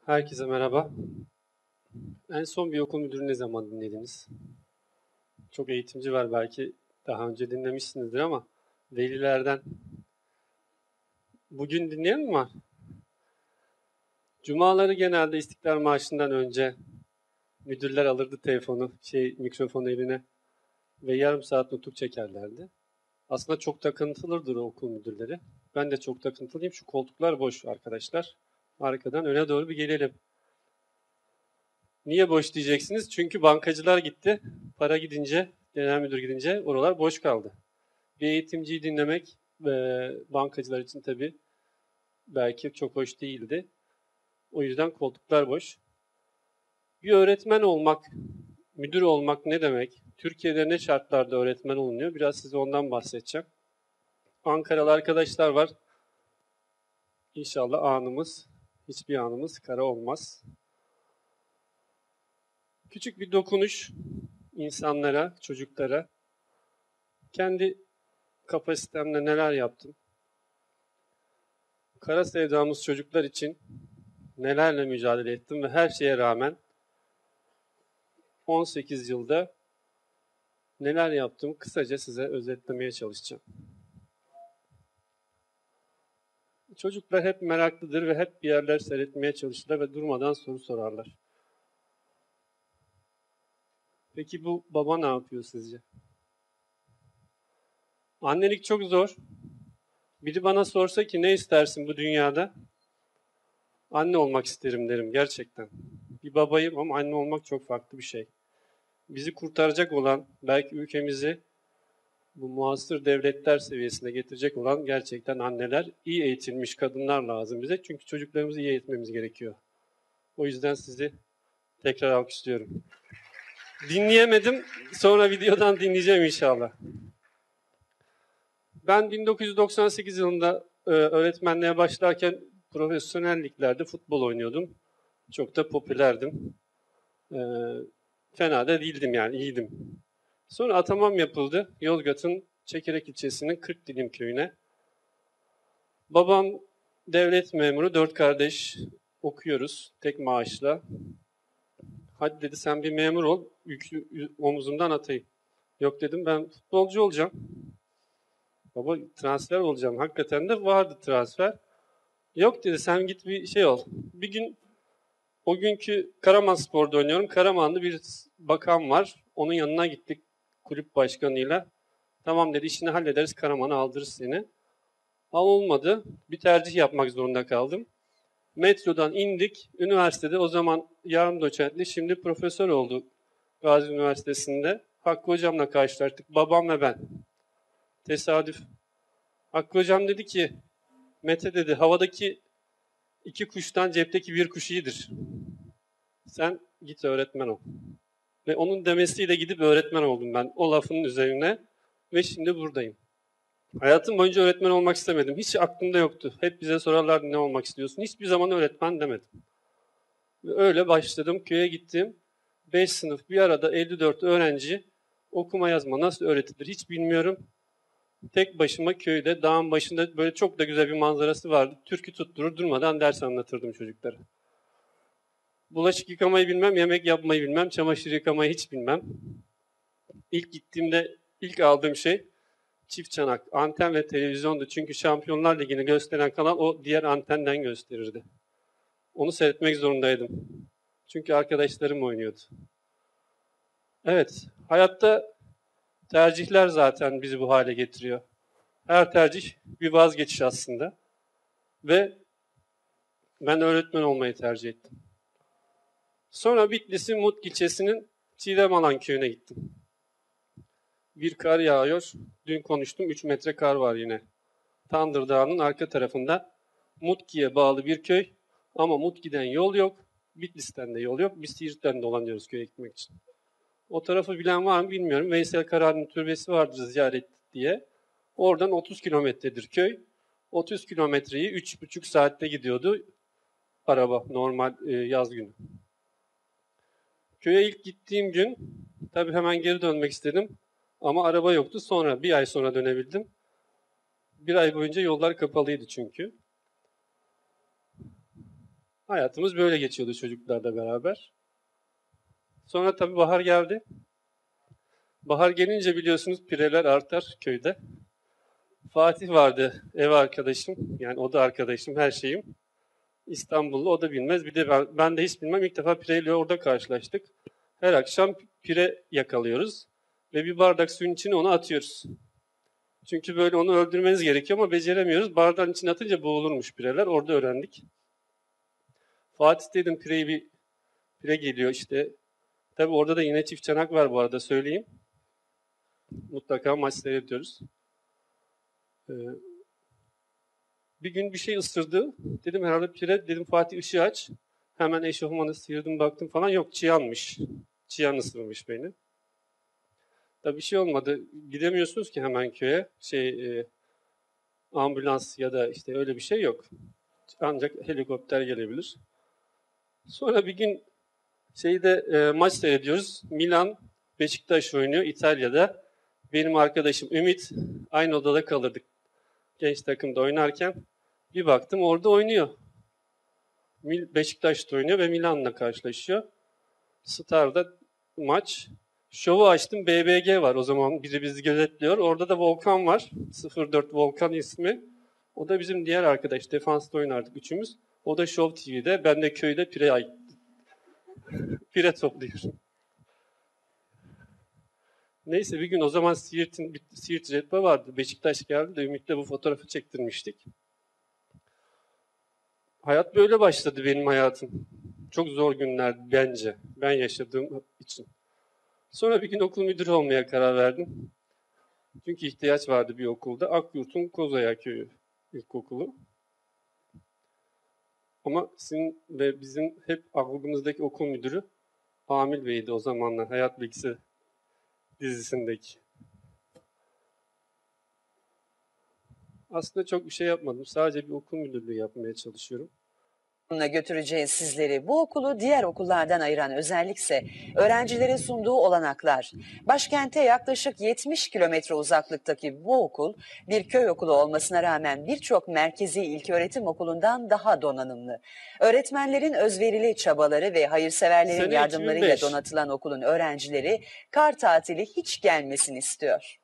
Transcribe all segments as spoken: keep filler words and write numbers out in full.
Herkese merhaba. En son bir okul müdürünü ne zaman dinlediniz? Çok eğitimci var, belki daha önce dinlemişsinizdir ama velilerden bugün dinleyen mi var? Cumaları genelde İstiklal Marşı'ndan önce müdürler alırdı telefonu, şey mikrofonu eline ve yarım saat nutuk çekerlerdi. Aslında çok takıntılıdır o okul müdürleri. Ben de çok takıntılıyım. Şu koltuklar boş arkadaşlar. Arkadan öne doğru bir gelelim. Niye boş diyeceksiniz? Çünkü bankacılar gitti. Para gidince, genel müdür gidince oralar boş kaldı. Bir eğitimciyi dinlemek e, bankacılar için tabii belki çok hoş değildi. O yüzden koltuklar boş. Bir öğretmen olmak, müdür olmak ne demek? Türkiye'de ne şartlarda öğretmen olunuyor? Biraz size ondan bahsedeceğim. Ankaralı arkadaşlar var. İnşallah anımız, hiçbir anımız kara olmaz. Küçük bir dokunuş insanlara, çocuklara. Kendi kapasitemle neler yaptım? Kara sevdamız çocuklar için nelerle mücadele ettim ve her şeye rağmen on sekiz yılda neler yaptım kısaca size özetlemeye çalışacağım. Çocuklar hep meraklıdır ve hep bir yerler seyretmeye çalışırlar ve durmadan soru sorarlar. Peki bu baba ne yapıyor sizce? Annelik çok zor. Biri bana sorsa ki ne istersin bu dünyada? Anne olmak isterim derim gerçekten. Bir babayım ama anne olmak çok farklı bir şey. Bizi kurtaracak olan, belki ülkemizi bu muasır devletler seviyesine getirecek olan gerçekten anneler, iyi eğitilmiş kadınlar lazım bize. Çünkü çocuklarımızı iyi eğitmemiz gerekiyor. O yüzden sizi tekrar alkışlıyorum. Dinleyemedim, sonra videodan dinleyeceğim inşallah. Ben bin dokuz yüz doksan sekiz yılında e, öğretmenliğe başlarken profesyonel liglerde futbol oynuyordum. Çok da popülerdim. E, fena da değildim yani, iyiydim. Sonra atamam yapıldı. Yozgat'ın Çekerek ilçesinin Kırkdilim köyüne. Babam devlet memuru, dört kardeş okuyoruz tek maaşla. Hadi dedi sen bir memur ol, yükü omuzumdan atayım. Yok dedim ben futbolcu olacağım. Baba transfer olacağım. Hakikaten de vardı transfer. Yok dedi sen git bir şey ol. Bir gün o günkü Karamanspor'da oynuyorum. Karamanlı bir bakan var. Onun yanına gittik kulüp başkanıyla. Tamam dedi işini hallederiz, Karaman'a aldırırız seni. Ama olmadı. Bir tercih yapmak zorunda kaldım. Metrodan indik. Üniversitede o zaman yarım doçentli, şimdi profesör oldu Gazi Üniversitesi'nde. Hakkı Hocam'la karşılaştık. Babam ve ben. Tesadüf. Hakkı Hocam dedi ki, Mete dedi, havadaki iki kuştan cepteki bir kuş iyidir. Sen git öğretmen ol. Ve onun demesiyle gidip öğretmen oldum ben o lafının üzerine. Ve şimdi buradayım. Hayatım boyunca öğretmen olmak istemedim. Hiç aklımda yoktu. Hep bize sorarlardı ne olmak istiyorsun. Hiçbir zaman öğretmen demedim. Ve öyle başladım. Köye gittim. beş sınıf bir arada elli dört öğrenci, okuma yazma nasıl öğretilir hiç bilmiyorum. Tek başıma köyde, dağın başında böyle çok da güzel bir manzarası vardı. Türkü tutturur durmadan ders anlatırdım çocuklara. Bulaşık yıkamayı bilmem, yemek yapmayı bilmem, çamaşır yıkamayı hiç bilmem. İlk gittiğimde ilk aldığım şey çift çanak, anten ve televizyondu. Çünkü Şampiyonlar Ligi'ni gösteren kanal o diğer antenden gösterirdi. Onu seyretmek zorundaydım. Çünkü arkadaşlarım oynuyordu. Evet, hayatta tercihler zaten bizi bu hale getiriyor. Her tercih bir vazgeçiş aslında. Ve ben öğretmen olmayı tercih ettim. Sonra Bitlis'in Mut ilçesinin Çiğdemalan köyüne gittim. Bir kar yağıyor. Dün konuştum, üç metre kar var yine. Tandır Dağı'nın arka tarafında Mutki'ye bağlı bir köy. Ama Mutki'den yol yok. Bitlis'ten de yol yok. Biz Siirt'ten dolanıyoruz köye gitmek için. O tarafı bilen var mı bilmiyorum. Veysel Karani'nin türbesi vardır ziyaret diye. Oradan otuz kilometredir köy. otuz kilometreyi üç buçuk saatte gidiyordu araba normal e, yaz günü. Köye ilk gittiğim gün tabii hemen geri dönmek istedim. Ama araba yoktu. Sonra bir ay sonra dönebildim. Bir ay boyunca yollar kapalıydı çünkü. Hayatımız böyle geçiyordu çocuklarla beraber. Sonra tabii bahar geldi. Bahar gelince biliyorsunuz pireler artar köyde. Fatih vardı, ev arkadaşım. Yani o da arkadaşım, her şeyim. İstanbullu, o da bilmez. Bir de ben, ben de hiç bilmem. İlk defa pireyle orada karşılaştık. Her akşam pire yakalıyoruz. Ve bir bardak suyun içine onu atıyoruz. Çünkü böyle onu öldürmeniz gerekiyor ama beceremiyoruz. Bardağın içine atınca boğulurmuş pireler. Orada öğrendik. Fatih dedim, pireyi bir pire geliyor işte. Tabii orada da yine çift çanak var bu arada, söyleyeyim. Mutlaka maç seyrediyoruz. Ee, bir gün bir şey ısırdı. Dedim herhalde pire. Dedim Fatih ışığı aç. Hemen eşofmanı sıyırdım, baktım falan. Yok, çıyanmış. Çıyan ısırmış beni. Tabii bir şey olmadı. Gidemiyorsunuz ki hemen köye. Şey, e, ambulans ya da işte öyle bir şey yok. Ancak helikopter gelebilir. Sonra bir gün şeyde e, maç seyrediyoruz. Milan Beşiktaş oynuyor İtalya'da. Benim arkadaşım Ümit, aynı odada kalırdık genç takımda oynarken. Bir baktım orada oynuyor. Beşiktaş'ta oynuyor ve Milan'la karşılaşıyor. Star'da maç. Şovu açtım. B B G var o zaman. Biri bizi gözetliyor. Orada da Volkan var. sıfır dört Volkan ismi. O da bizim diğer arkadaş. Defansta oynardık üçümüz. O da Show T V'de. Ben de köyde pire, pire topluyorum. Neyse bir gün o zaman Siirt'in Siirt Jetpa vardı. Beşiktaş geldi de Ümit'le bu fotoğrafı çektirmiştik. Hayat böyle başladı benim hayatım. Çok zor günler bence. Ben yaşadığım için. Sonra bir gün okul müdürü olmaya karar verdim. Çünkü ihtiyaç vardı bir okulda. Akyurt'un Kozaya Köyü İlkokulu. Ama sizin ve bizim hep aklımızdaki okul müdürü Amil Bey'di o zamanlar. Hayat Bilgisi dizisindeki. Aslında çok bir şey yapmadım. Sadece bir okul müdürlüğü yapmaya çalışıyorum. Götüreceğiz sizleri. Bu okulu diğer okullardan ayıran özellikse öğrencilere sunduğu olanaklar. Başkente yaklaşık yetmiş kilometre uzaklıktaki bu okul bir köy okulu olmasına rağmen birçok merkezi ilköğretim okulundan daha donanımlı. Öğretmenlerin özverili çabaları ve hayırseverlerin Sene yardımlarıyla iki bin beş. donatılan okulun öğrencileri kar tatili hiç gelmesini istiyor.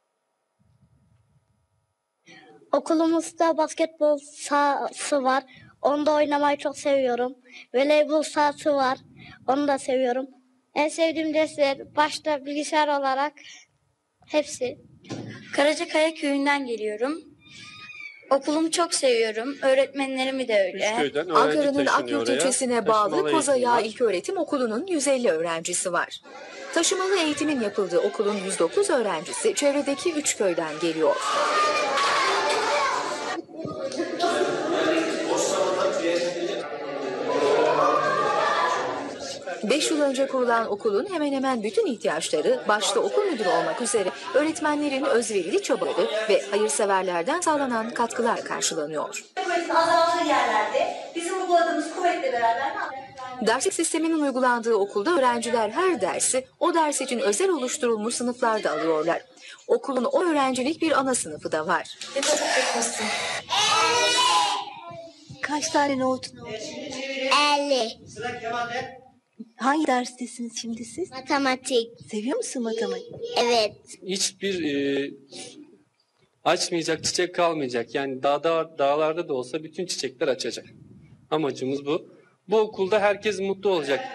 Okulumuzda basketbol sahası var. Onu da oynamayı çok seviyorum. Voleybol sahası var. Onu da seviyorum. En sevdiğim dersler başta bilgisayar olarak hepsi. Karacakaya köyünden geliyorum. Okulumu çok seviyorum. Öğretmenlerimi de öyle. Üsköy'den öğrenci Ankara'nın taşınıyor Akyurt oraya. ilçesine bağlı Taşımalı Kozaya eğitim var. İlköğretim Okulu'nun yüz elli öğrencisi var. Taşımalı eğitimin yapıldığı okulun yüz dokuz öğrencisi çevredeki üç köyden geliyor. Beş yıl önce kurulan okulun hemen hemen bütün ihtiyaçları başta okul müdürü olmak üzere öğretmenlerin özverili çabaları ve hayırseverlerden sağlanan katkılar karşılanıyor. Azaldığı yerlerde bizim uyguladığımız kuvvetle beraber Derslik sisteminin uygulandığı okulda öğrenciler her dersi o ders için özel oluşturulmuş sınıflarda alıyorlar. Okulun o öğrencilik bir ana sınıfı da var. Kaç tane notun oldu? elli. Hangi derstesiniz şimdi siz? Matematik. Seviyor musun matematik? Evet. Hiçbir e, açmayacak çiçek kalmayacak. Yani dağda, dağlarda da olsa bütün çiçekler açacak. Amacımız bu. Bu okulda herkes mutlu olacak.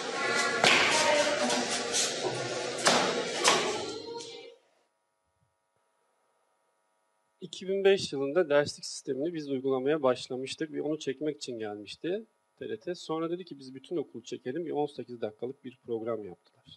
iki bin beş yılında derslik sistemini biz uygulamaya başlamıştık ve onu çekmek için gelmişti T R T. Sonra dedi ki biz bütün okulu çekelim. Bir on sekiz dakikalık bir program yaptılar.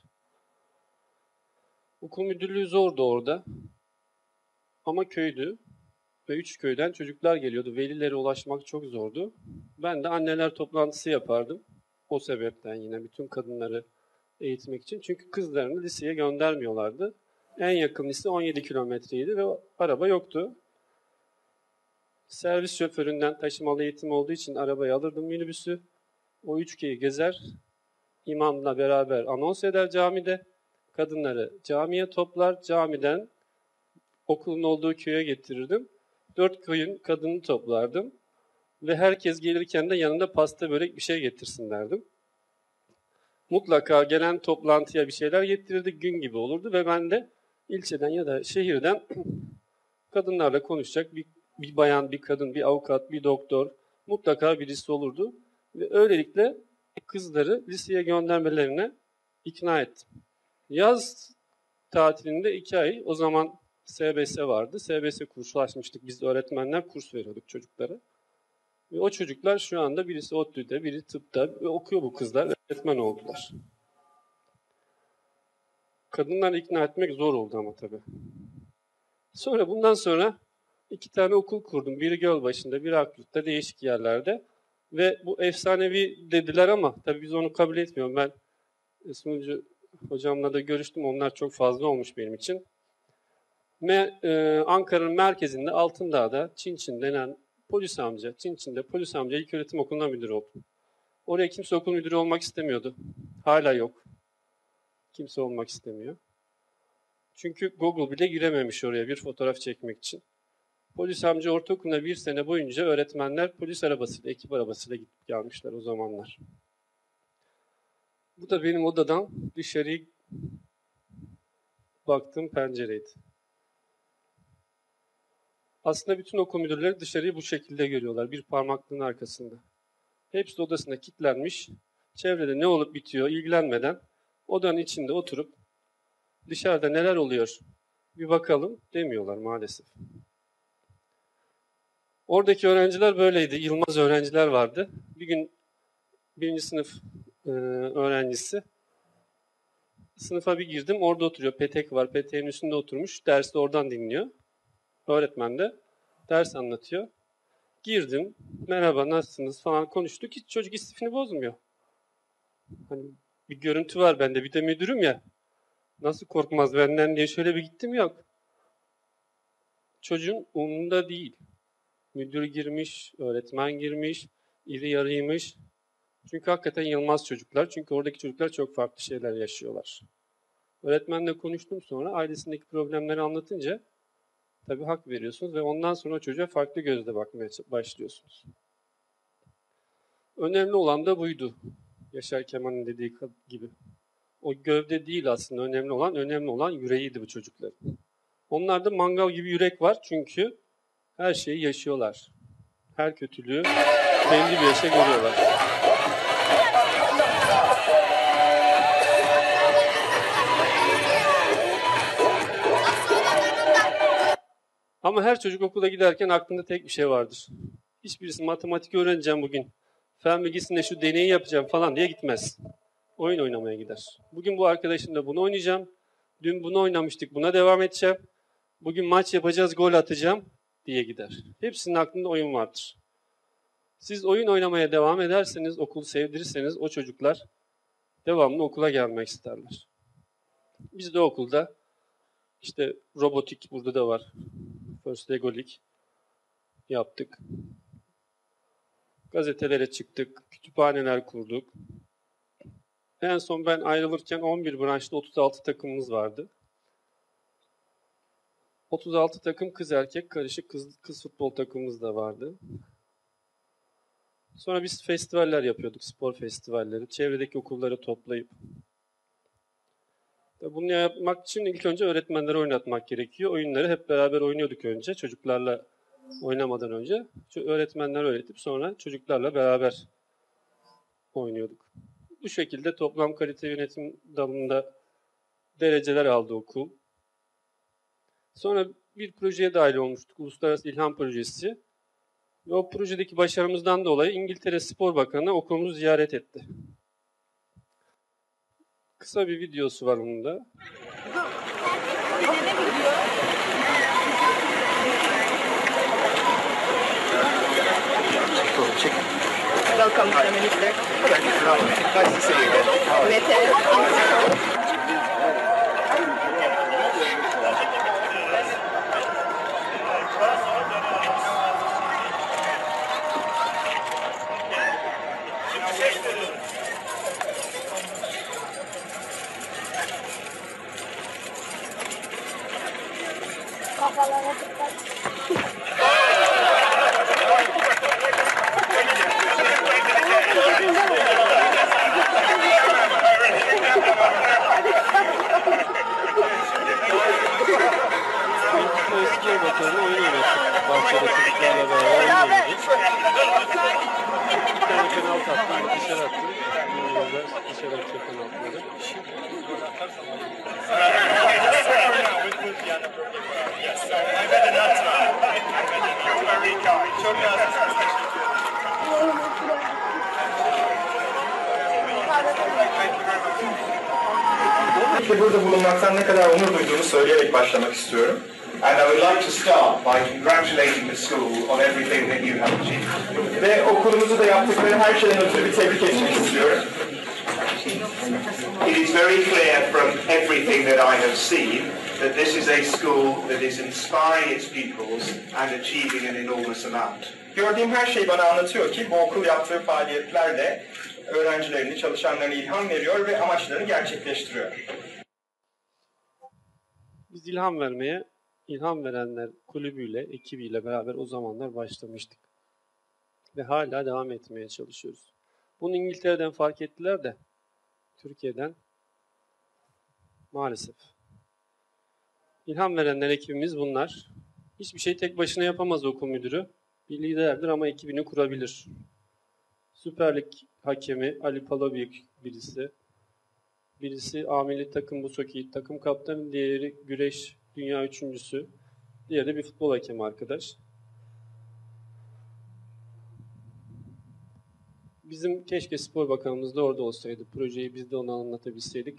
Okul müdürlüğü zordu orada. Ama köydü. Ve üç köyden çocuklar geliyordu. Velilere ulaşmak çok zordu. Ben de anneler toplantısı yapardım. O sebepten yine bütün kadınları eğitmek için. Çünkü kızlarını liseye göndermiyorlardı. En yakın lise on yedi kilometreydi ve araba yoktu. Servis şoföründen taşımalı eğitim olduğu için arabayı alırdım, minibüsü. O üç köyü gezer, imamla beraber anons eder camide. Kadınları camiye toplar, camiden okulun olduğu köye getirirdim. Dört köyün kadını toplardım. Ve herkes gelirken de yanında pasta, börek bir şey getirsin derdim. Mutlaka gelen toplantıya bir şeyler getirirdi, gün gibi olurdu ve ben de ilçeden ya da şehirden kadınlarla konuşacak bir, bir bayan, bir kadın, bir avukat, bir doktor mutlaka birisi olurdu. Ve öylelikle kızları liseye göndermelerine ikna ettim. Yaz tatilinde iki ay, o zaman S B S vardı. S B S kursu açmıştık. Biz öğretmenler kurs veriyorduk çocuklara. Ve o çocuklar şu anda birisi ODTÜ'de, biri tıpta ve okuyor bu kızlar. Öğretmen oldular. Kadınları ikna etmek zor oldu ama tabii. Sonra bundan sonra iki tane okul kurdum. Biri Gölbaşı'nda, biri Akyurt'ta, değişik yerlerde. Ve bu efsanevi dediler ama tabii biz onu kabul etmiyoruz. Ben sunucu hocamla da görüştüm. Onlar çok fazla olmuş benim için. Me, e, Ankara'nın merkezinde Altındağ'da Çinçin denen polis amca, Çinçin'de polis amca ilköğretim okuluna müdür oldum. Oraya kimse okul müdürü olmak istemiyordu. Hala yok. Kimse olmak istemiyor. Çünkü Google bile girememiş oraya bir fotoğraf çekmek için. Polis amca ortaokuluna bir sene boyunca öğretmenler polis arabasıyla, ekip arabasıyla gidip gelmişler o zamanlar. Bu da benim odadan dışarıya baktığım pencereydi. Aslında bütün okul müdürleri dışarıyı bu şekilde görüyorlar, bir parmaklığın arkasında. Hepsi odasında kilitlenmiş, çevrede ne olup bitiyor ilgilenmeden odanın içinde oturup dışarıda neler oluyor bir bakalım demiyorlar maalesef. Oradaki öğrenciler böyleydi. Yılmaz öğrenciler vardı. Bir gün birinci sınıf e, öğrencisi. Sınıfa bir girdim. Orada oturuyor. Petek var. Peteğin üstünde oturmuş. Dersi oradan dinliyor. Öğretmen de ders anlatıyor. Girdim. Merhaba, nasılsınız falan konuştuk. Hiç çocuk istifini bozmuyor. Hani bir görüntü var bende. Bir de müdürüm ya. Nasıl korkmaz benden diye şöyle bir gittim, yok. Çocuğun umurunda değil. Müdür girmiş, öğretmen girmiş, iri yarıymış. Çünkü hakikaten yılmaz çocuklar. Çünkü oradaki çocuklar çok farklı şeyler yaşıyorlar. Öğretmenle konuştum sonra, ailesindeki problemleri anlatınca tabii hak veriyorsunuz ve ondan sonra o çocuğa farklı gözle bakmaya başlıyorsunuz. Önemli olan da buydu. Yaşar Kemal'in dediği gibi. O gövde değil aslında önemli olan, önemli olan yüreğiydi bu çocukların. Onlarda mangal gibi yürek var çünkü her şeyi yaşıyorlar. Her kötülüğü belli bir yaşa görüyorlar. Ama her çocuk okula giderken aklında tek bir şey vardır. Hiçbirisi matematik öğreneceğim bugün, fen bilgisinde şu deneyi yapacağım falan diye gitmez. Oyun oynamaya gider. Bugün bu arkadaşımla bunu oynayacağım. Dün bunu oynamıştık, buna devam edeceğim. Bugün maç yapacağız, gol atacağım diye gider. Hepsinin aklında oyun vardır. Siz oyun oynamaya devam ederseniz, okulu sevdirirseniz o çocuklar devamlı okula gelmek isterler. Biz de okulda işte robotik burada da var. First Legolik yaptık. Gazetelere çıktık, kütüphaneler kurduk. En son ben ayrılırken on bir branşta otuz altı takımımız vardı. otuz altı takım kız erkek karışık kız, kız futbol takımımız da vardı. Sonra biz festivaller yapıyorduk, spor festivalleri. Çevredeki okulları toplayıp. Bunu yapmak için ilk önce öğretmenleri oynatmak gerekiyor. Oyunları hep beraber oynuyorduk önce, çocuklarla oynamadan önce. Öğretmenler öğretip sonra çocuklarla beraber oynuyorduk. Bu şekilde toplam kalite yönetim dalında dereceler aldı okul. Sonra bir projeye dahil olmuştuk. Uluslararası İlham Projesi. Ve o projedeki başarımızdan dolayı İngiltere Spor Bakanı okulumuzu ziyaret etti. Kısa bir videosu var onun da. Welcome, Prime Minister. Nice to see you again. Mete. Kafalara dikkat. Öncelikle burada bulunmaktan ne kadar onur duyduğumu söyleyerek başlamak istiyorum. And I would like to start by congratulating the school on everything that you have achieved. Ve okulumuzu da yaptıkları her şeyden ötürü bir tebrik etmek istiyorum. It is very clear from everything that I have seen that this is a school that is inspiring its pupils and achieving an enormous amount. Gördüğüm her şey bana anlatıyor ki bu okul yaptığı faaliyetlerle öğrencilerini, çalışanlarına ilham veriyor ve amaçlarını gerçekleştiriyor. Biz ilham vermeye, ilham verenler kulübüyle, ekibiyle beraber o zamanlar başlamıştık. Ve hala devam etmeye çalışıyoruz. Bunu İngiltere'den fark ettiler de Türkiye'den maalesef. İlham verenler ekibimiz bunlar. Hiçbir şey tek başına yapamaz okul müdürü. Bir liderdir ama ekibini kurabilir. Süper Lig hakemi Ali Palabıyık birisi. Birisi A milli takım Busoki, takım kaptanı, diğeri güreş dünya üçüncüsü. Diğeri de bir futbol hakemi arkadaş. Bizim keşke Spor Bakanımız da orada olsaydı. Projeyi biz de ona anlatabilseydik.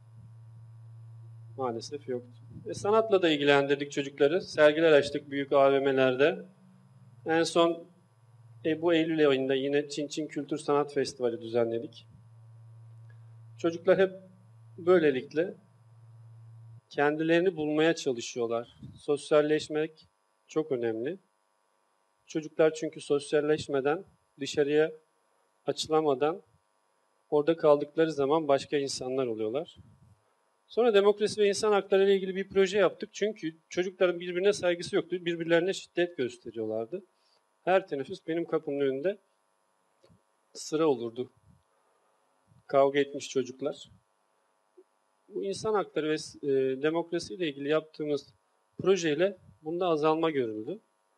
Maalesef yoktu. E, sanatla da ilgilendirdik çocukları. Sergiler açtık büyük A V M'lerde. En son e, bu Eylül ayında yine Çin Çin Kültür Sanat Festivali düzenledik. Çocuklar hep böylelikle kendilerini bulmaya çalışıyorlar. Sosyalleşmek çok önemli. Çocuklar çünkü sosyalleşmeden, dışarıya açılamadan orada kaldıkları zaman başka insanlar oluyorlar. Sonra demokrasi ve insan hakları ile ilgili bir proje yaptık. Çünkü çocukların birbirine saygısı yoktu. Birbirlerine şiddet gösteriyorlardı. Her teneffüs benim kapımın önünde sıra olurdu. Kavga etmiş çocuklar. Bu insan hakları ve e, demokrasi ile ilgili yaptığımız projeyle bunda azalma görüldü.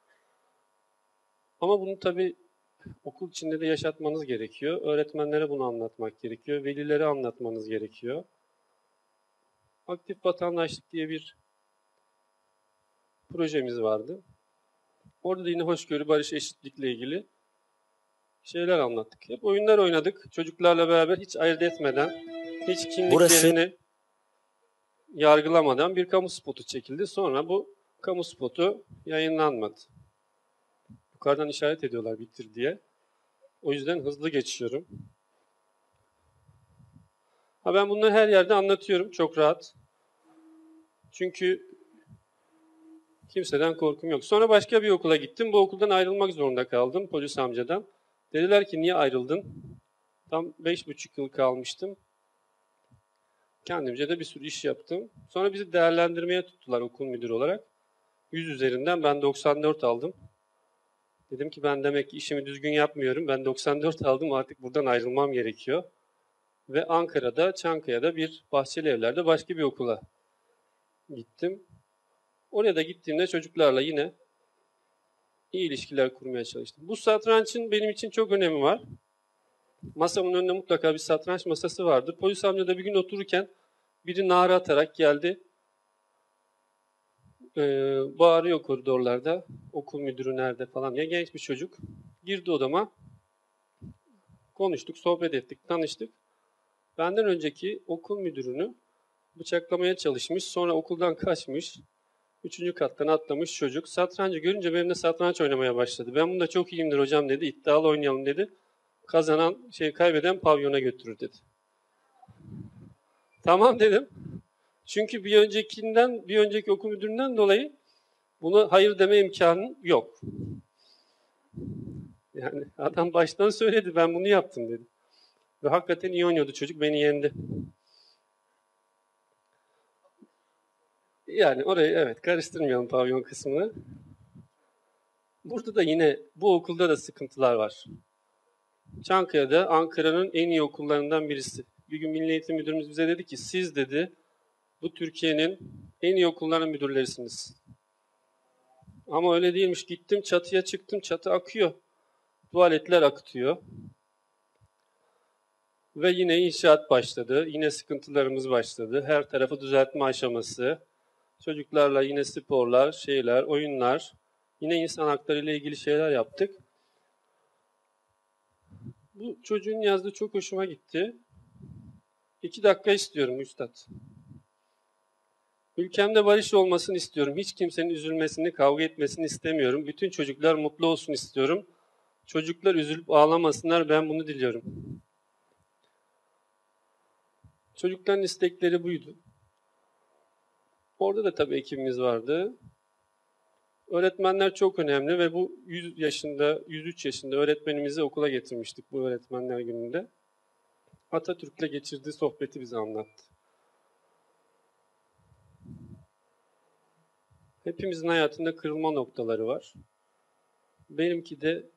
Ama bunu tabii okul içinde de yaşatmanız gerekiyor. Öğretmenlere bunu anlatmak gerekiyor. Velilere anlatmanız gerekiyor. Aktif vatandaşlık diye bir projemiz vardı. Orada da yine hoşgörü, barış, eşitlikle ilgili şeyler anlattık. Hep oyunlar oynadık. Çocuklarla beraber hiç ayırt etmeden, hiç kimliklerini Burası... yargılamadan bir kamu spotu çekildi. Sonra bu kamu spotu yayınlanmadı. Yukarıdan işaret ediyorlar bitir diye. O yüzden hızlı geçiyorum. Ha ben bunları her yerde anlatıyorum. Çok rahat. Çünkü kimseden korkum yok. Sonra başka bir okula gittim. Bu okuldan ayrılmak zorunda kaldım polis amcadan. Dediler ki niye ayrıldın? Tam beş buçuk yıl kalmıştım. Kendimce de bir sürü iş yaptım. Sonra bizi değerlendirmeye tuttular okul müdürü olarak. yüz üzerinden ben doksan dört aldım. Dedim ki ben demek ki işimi düzgün yapmıyorum. Ben doksan dört aldım, artık buradan ayrılmam gerekiyor. Ve Ankara'da, Çankaya'da bir Bahçeli Evler'de başka bir okula gittim. Oraya da gittiğimde çocuklarla yine iyi ilişkiler kurmaya çalıştım. Bu satrançın benim için çok önemi var. Masamın önünde mutlaka bir satranç masası vardır. Polis amca da bir gün otururken biri nara atarak geldi. Ee, bağırıyor koridorlarda. Okul müdürü nerede falan diye. Genç bir çocuk. Girdi odama. Konuştuk, sohbet ettik, tanıştık. Benden önceki okul müdürünü bıçaklamaya çalışmış. Sonra okuldan kaçmış. Üçüncü kattan atlamış çocuk. Satrancı görünce benimle satranç oynamaya başladı. Ben bunda çok iyiyimdir hocam dedi. İddialı oynayalım dedi. Kazanan, şey kaybeden pavyona götürür dedi. Tamam dedim. Çünkü bir öncekinden, bir önceki okul müdüründen dolayı buna hayır deme imkanı yok. Yani adam baştan söyledi, ben bunu yaptım dedi. Ve hakikaten iyi oynuyordu çocuk, beni yendi. Yani orayı evet karıştırmayalım pavyon kısmını. Burada da yine bu okulda da sıkıntılar var. Çankaya'da Ankara'nın en iyi okullarından birisi. Bir gün Milli Eğitim Müdürümüz bize dedi ki siz dedi bu Türkiye'nin en iyi okullarının müdürlerisiniz. Ama öyle değilmiş. Gittim çatıya çıktım, çatı akıyor. Tuvaletler akıtıyor. Ve yine inşaat başladı. Yine sıkıntılarımız başladı. Her tarafı düzeltme aşaması. Çocuklarla yine sporlar, şeyler, oyunlar. Yine insan hakları ile ilgili şeyler yaptık. Bu çocuğun yazdığı çok hoşuma gitti. İki dakika istiyorum üstad. Ülkemde barış olmasını istiyorum. Hiç kimsenin üzülmesini, kavga etmesini istemiyorum. Bütün çocuklar mutlu olsun istiyorum. Çocuklar üzülüp ağlamasınlar, ben bunu diliyorum. Çocukların istekleri buydu. Orada da tabii ekibimiz vardı. Öğretmenler çok önemli ve bu yüz yaşında, yüz üç yaşında öğretmenimizi okula getirmiştik bu öğretmenler gününde. Atatürk'le geçirdiği sohbeti bize anlattı. Hepimizin hayatında kırılma noktaları var. Benimki de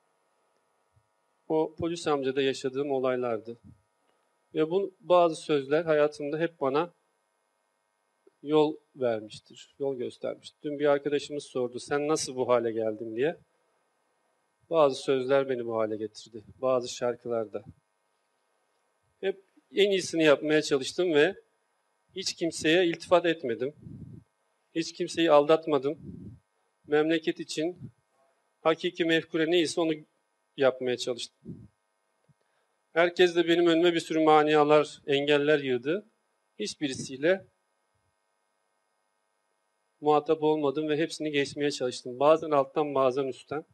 o polis amcada yaşadığım olaylardı. Ve bu bazı sözler hayatımda hep bana yol vermiştir, yol göstermiştir. Dün bir arkadaşımız sordu, sen nasıl bu hale geldin diye. Bazı sözler beni bu hale getirdi, bazı şarkılarda. Hep en iyisini yapmaya çalıştım ve hiç kimseye iltifat etmedim. Hiç kimseyi aldatmadım. Memleket için hakiki mefkure neyse onu yapmaya çalıştım. Herkes de benim önüme bir sürü manialar, engeller yığdı. Hiçbirisiyle muhatap olmadım ve hepsini geçmeye çalıştım. Bazen alttan, bazen üstten.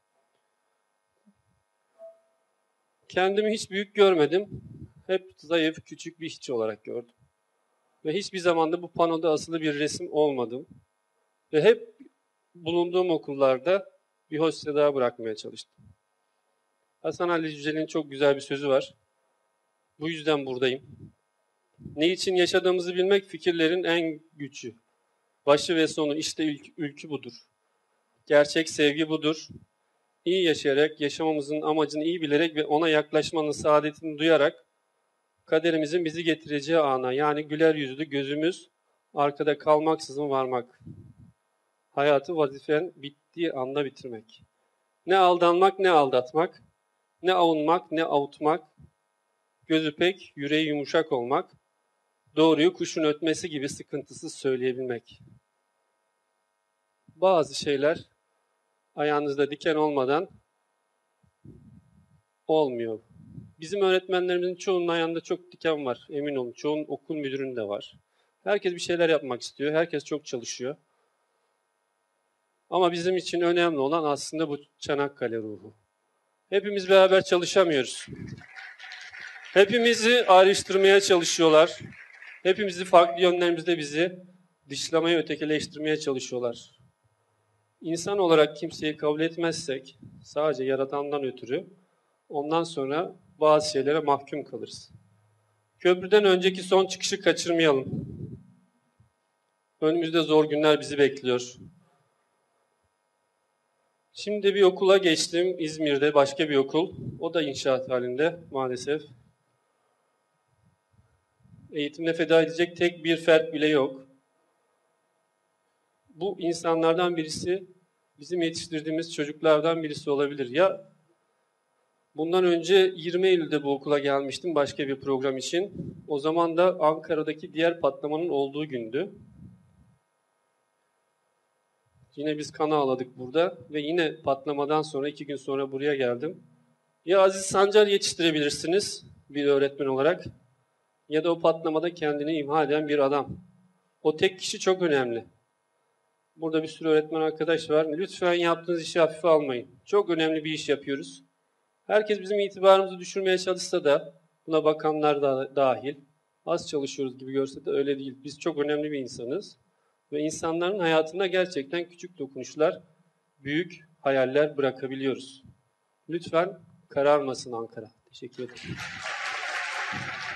Kendimi hiç büyük görmedim. Hep zayıf, küçük bir işçi olarak gördüm. Ve hiçbir zaman da bu panoda asılı bir resim olmadım. Ve hep bulunduğum okullarda bir hoş seda bırakmaya çalıştım. Hasan Ali Cücel'in çok güzel bir sözü var. Bu yüzden buradayım. Ne için yaşadığımızı bilmek fikirlerin en gücü. Başı ve sonu işte ülkü, ülkü budur. Gerçek sevgi budur. İyi yaşayarak, yaşamamızın amacını iyi bilerek ve ona yaklaşmanın saadetini duyarak kaderimizin bizi getireceği ana, yani güler yüzlü gözümüz arkada kalmaksızın varmak. Hayatı vazifen bittiği anda bitirmek. Ne aldanmak, ne aldatmak, ne avunmak, ne avutmak, gözü pek, yüreği yumuşak olmak, doğruyu kuşun ötmesi gibi sıkıntısız söyleyebilmek. Bazı şeyler ayağınızda diken olmadan olmuyor. Bizim öğretmenlerimizin çoğunun ayağında çok diken var, emin olun. Çoğunun okul müdüründe var. Herkes bir şeyler yapmak istiyor, herkes çok çalışıyor. Ama bizim için önemli olan aslında bu Çanakkale ruhu. Hepimiz beraber çalışamıyoruz. Hepimizi ayrıştırmaya çalışıyorlar. Hepimizi farklı yönlerimizde bizi dışlamaya, ötekileştirmeye çalışıyorlar. İnsan olarak kimseyi kabul etmezsek, sadece Yaradan'dan ötürü, ondan sonra bazı şeylere mahkum kalırız. Köprüden önceki son çıkışı kaçırmayalım. Önümüzde zor günler bizi bekliyor. Şimdi bir okula geçtim, İzmir'de başka bir okul. O da inşaat halinde maalesef. Eğitimine feda edecek tek bir fert bile yok. Bu insanlardan birisi, bizim yetiştirdiğimiz çocuklardan birisi olabilir. Ya bundan önce yirmi Eylül'de bu okula gelmiştim başka bir program için. O zaman da Ankara'daki diğer patlamanın olduğu gündü. Yine biz kan ağladık burada ve yine patlamadan sonra iki gün sonra buraya geldim. Ya Aziz Sancar yetiştirebilirsiniz bir öğretmen olarak ya da o patlamada kendini imha eden bir adam. O tek kişi çok önemli. Burada bir sürü öğretmen arkadaş var. Lütfen yaptığınız işi hafife almayın. Çok önemli bir iş yapıyoruz. Herkes bizim itibarımızı düşürmeye çalışsa da, buna bakanlar da dahil, az çalışıyoruz gibi görse de öyle değil. Biz çok önemli bir insanız. Ve insanların hayatında gerçekten küçük dokunuşlar, büyük hayaller bırakabiliyoruz. Lütfen kararmasın Ankara. Teşekkür ederim.